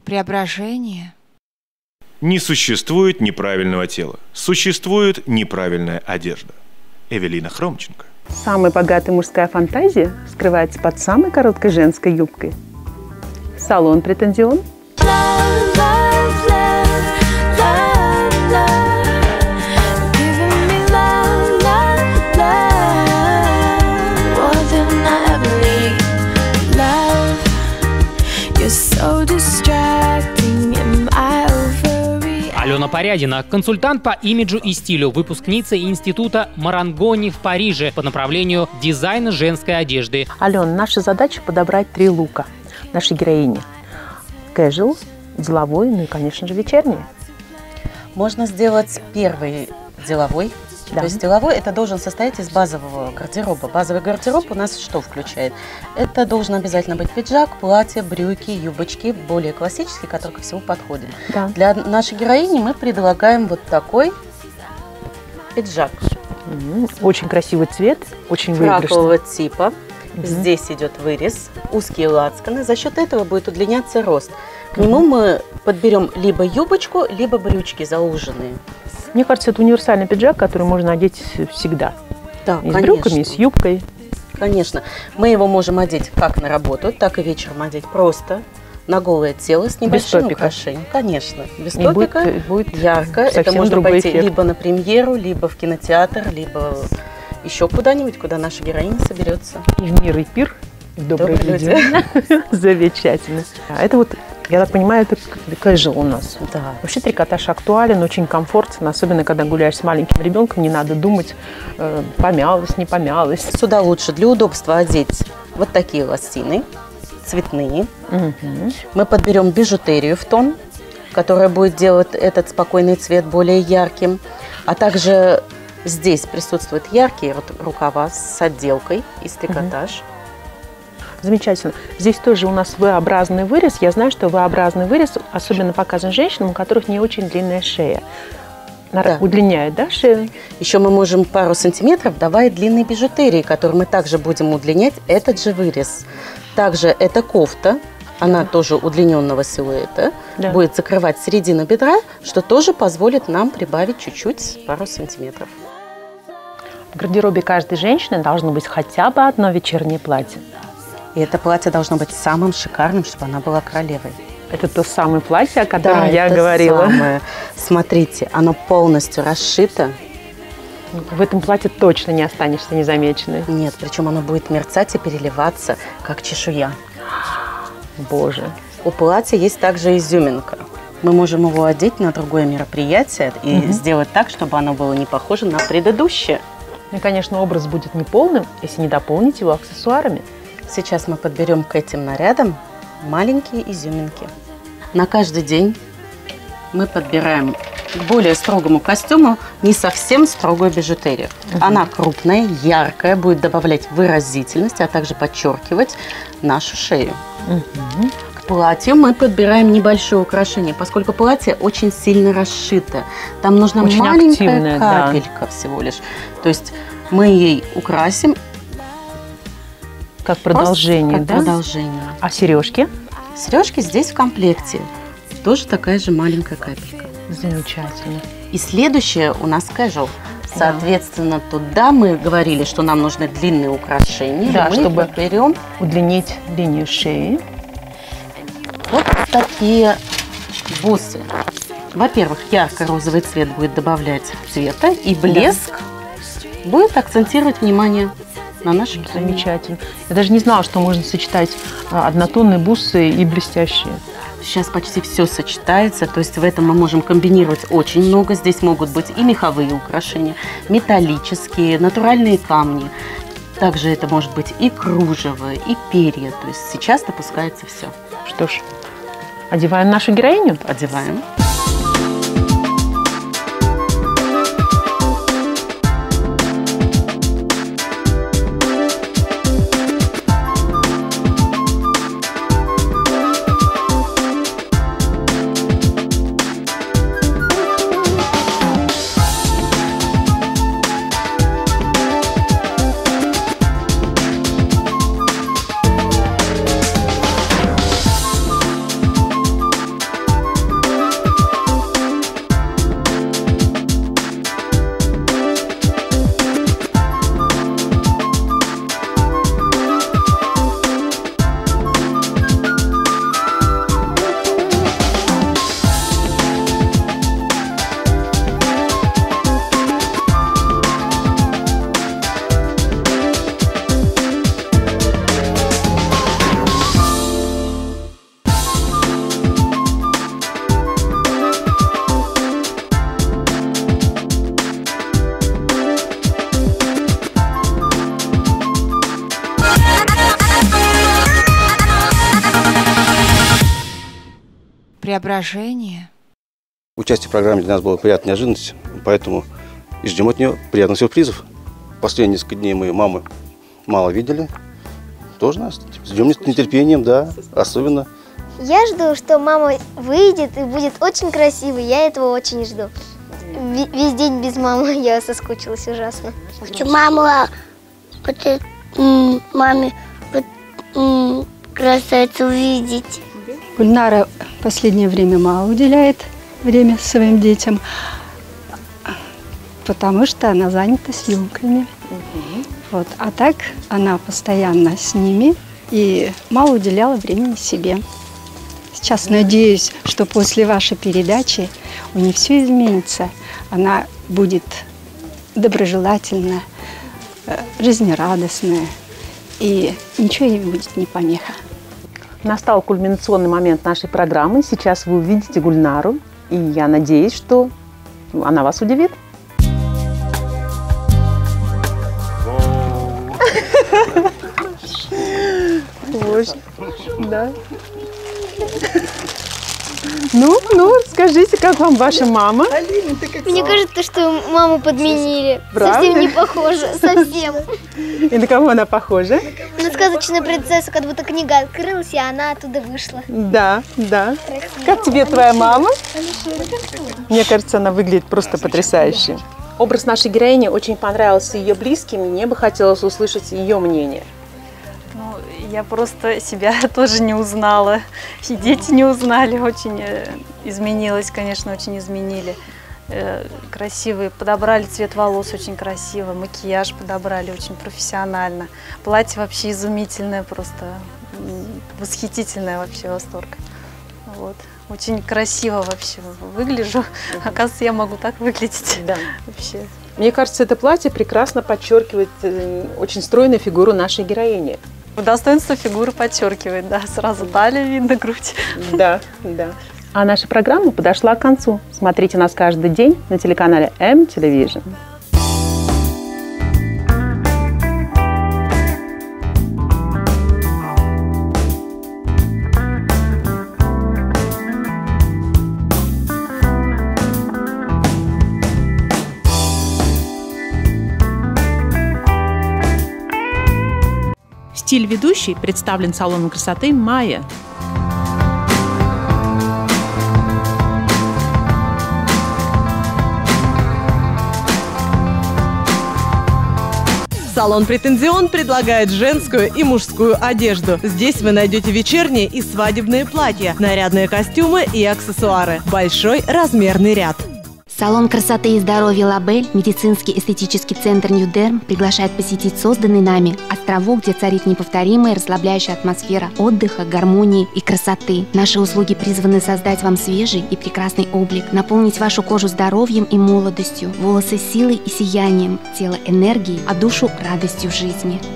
Преображение. Не существует неправильного тела. Существует неправильная одежда. Эвелина Хромченко. Самая богатая мужская фантазия скрывается под самой короткой женской юбкой. Салон претензион. Алена Порядина, консультант по имиджу и стилю, выпускница института Марангони в Париже по направлению дизайна женской одежды. Алена, наша задача подобрать 3 лука нашей героини. Casual, деловой, ну и, конечно же, вечерний. Можно сделать первый деловой. Да. То есть деловой это должен состоять из базового гардероба. Базовый гардероб у нас что включает? Это должен обязательно быть пиджак, платье, брюки, юбочки, более классический, который ко всему подходит. Да. Для нашей героини мы предлагаем вот такой пиджак. Очень красивый цвет, очень выигрышный. Фракового типа. Здесь идет вырез, узкие лацканы. За счет этого будет удлиняться рост. К нему мы подберем либо юбочку, либо брючки зауженные. Мне кажется, это универсальный пиджак, который можно одеть всегда. Да, и с конечно. брюками, и с юбкой. Конечно. Мы его можем одеть как на работу, так и вечером одеть просто на голое тело с небольшим украшением. Конечно. Без топика. Будет ярко. Это можно пойти эффект. либо на премьеру, либо в кинотеатр, либо еще куда-нибудь, куда наша героиня соберется. И в мир, и пир, и в добрые люди. Замечательно. Это вот, я так понимаю, это casual у нас. Да. Вообще трикотаж актуален, очень комфортен, особенно когда гуляешь с маленьким ребенком, не надо думать, помялась, не помялась. Сюда лучше для удобства одеть вот такие лосины, цветные. Мы подберем бижутерию в тон, которая будет делать этот спокойный цвет более ярким. А также здесь присутствуют яркие рукава с отделкой из трикотаж. Замечательно. Здесь тоже у нас V-образный вырез. Я знаю, что V-образный вырез особенно показан женщинам, у которых не очень длинная шея. Да. Удлиняет, да, шею? Еще мы можем пару сантиметров добавить длинной бижутерии, которую мы также будем удлинять этот же вырез. Также эта кофта, она тоже удлиненного силуэта, будет закрывать середину бедра, что тоже позволит нам прибавить чуть-чуть, пару сантиметров. В гардеробе каждой женщины должно быть хотя бы одно вечернее платье. И это платье должно быть самым шикарным, чтобы она была королевой. Это то самое платье, о котором я говорила. Самое. Смотрите, оно полностью расшито. В этом платье точно не останешься незамеченной. Нет, причем оно будет мерцать и переливаться, как чешуя. Боже. У платья есть также изюминка. Мы можем его одеть на другое мероприятие и сделать так, чтобы оно было не похоже на предыдущее. И, конечно, образ будет неполным, если не дополнить его аксессуарами. Сейчас мы подберем к этим нарядам маленькие изюминки. На каждый день мы подбираем к более строгому костюму не совсем строгую бижутерию. Она крупная, яркая, будет добавлять выразительность, а также подчеркивать нашу шею. К платью мы подбираем небольшое украшение, поскольку платье очень сильно расшито. Там нужна очень маленькая активная, капелька всего лишь. То есть мы ей украсим. Как продолжение, как да? продолжение. А сережки? Сережки здесь в комплекте. Тоже такая же маленькая капелька. Замечательно. И следующее у нас casual. Соответственно, туда мы говорили, что нам нужны длинные украшения. Да, мы чтобы берем удлинить линию шеи. Вот такие бусы. Во-первых, ярко-розовый цвет будет добавлять цвета, и блеск будет акцентировать внимание на нашей героине. Замечательно. Я даже не знала, что можно сочетать однотонные бусы и блестящие. Сейчас почти все сочетается, то есть в этом мы можем комбинировать очень много. Здесь могут быть и меховые украшения, металлические, натуральные камни. Также это может быть и кружево, и перья. То есть сейчас допускается все. Что ж, одеваем нашу героиню? Одеваем. преображение. Участие в программе для нас было приятной неожиданностью, поэтому и ждем от нее приятных сюрпризов. Последние несколько дней мы мамы мало видели. Тоже нас ждем с нетерпением, да, особенно. Я жду, что мама выйдет и будет очень красивой. Я этого очень жду. Весь день без мамы я соскучилась ужасно. Хочу маму, маме красавицу увидеть. Гульнара в последнее время мало уделяет время своим детям, потому что она занята съемками. Вот. А так она постоянно с ними и мало уделяла времени себе. Сейчас надеюсь, что после вашей передачи у нее все изменится. Она будет доброжелательная, жизнерадостная, и ничего ей будет не помеха. Настал кульминационный момент нашей программы. Сейчас вы увидите Гульнару, и я надеюсь, что она вас удивит. Да. Ну, скажите, как вам ваша мама? Мне кажется, что маму подменили. Правда? Совсем не похожа, совсем. И на кого она похожа? На сказочную принцессу, как будто книга открылась, и она оттуда вышла. Да. Как тебе твоя мама? Мне кажется, она выглядит просто потрясающе. Образ нашей героини очень понравился ее близким, и мне бы хотелось услышать ее мнение. Я просто себя тоже не узнала, и дети не узнали, очень изменилось, конечно, очень изменили. Красивые, подобрали цвет волос очень красиво, макияж подобрали очень профессионально. Платье вообще изумительное, просто восхитительное вообще, восторг. Вот. Очень красиво вообще выгляжу. Оказывается, я могу так выглядеть. Да. Вообще. Мне кажется, это платье прекрасно подчеркивает очень стройную фигуру нашей героини. Достоинство фигуры подчеркивает, да, сразу талия видно, грудь. Да. А наша программа подошла к концу. Смотрите нас каждый день на телеканале М-Телевижн. Стиль ведущей представлен салоном красоты «Майя». Салон «Претензион» предлагает женскую и мужскую одежду. Здесь вы найдете вечерние и свадебные платья, нарядные костюмы и аксессуары. Большой размерный ряд. Салон красоты и здоровья «Лабель», медицинский эстетический центр «Нью-Дерм» приглашает посетить созданный нами островок, где царит неповторимая расслабляющая атмосфера отдыха, гармонии и красоты. Наши услуги призваны создать вам свежий и прекрасный облик, наполнить вашу кожу здоровьем и молодостью, волосы силой и сиянием, тело энергией, а душу радостью жизни.